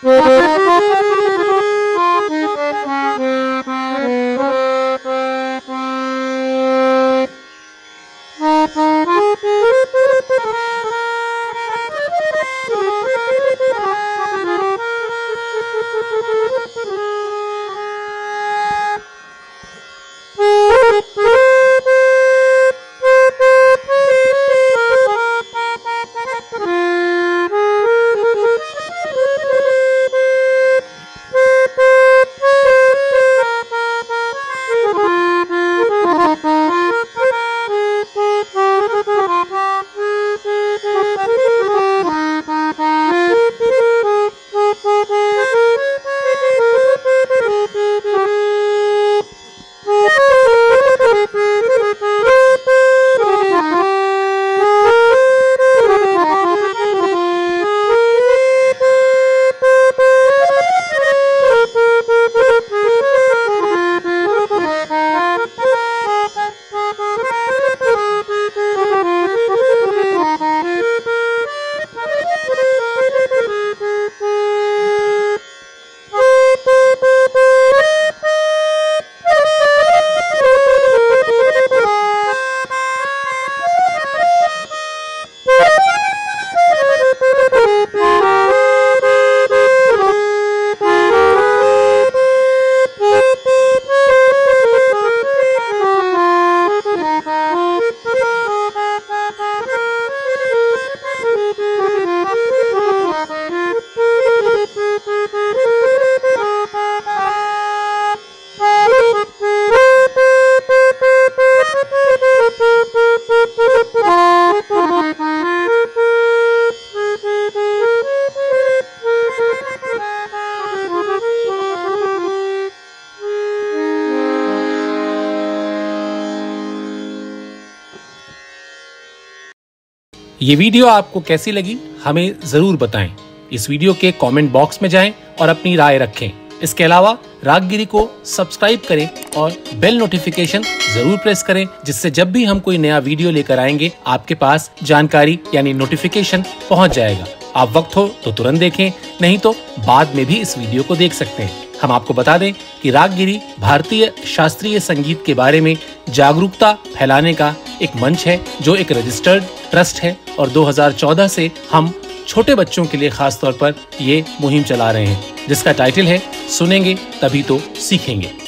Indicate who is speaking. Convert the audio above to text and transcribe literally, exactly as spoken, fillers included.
Speaker 1: ये वीडियो आपको कैसी लगी हमें जरूर बताएं। इस वीडियो के कमेंट बॉक्स में जाएं और अपनी राय रखें। इसके अलावा रागगिरी को सब्सक्राइब करें और बेल नोटिफिकेशन जरूर प्रेस करें, जिससे जब भी हम कोई नया वीडियो लेकर आएंगे आपके पास जानकारी यानी नोटिफिकेशन पहुंच जाएगा। आप वक्त हो तो तुरंत देखें, नहीं तो बाद में भी इस वीडियो को देख सकते हैं। हम आपको बता दें कि रागगिरी भारतीय शास्त्रीय संगीत के बारे में जागरूकता फैलाने का एक मंच है, जो एक रजिस्टर्ड ट्रस्ट है और दो हज़ार चौदह से हम छोटे बच्चों के लिए खास तौर पर ये मुहिम चला रहे हैं, जिसका टाइटल है सुनेंगे तभी तो सीखेंगे।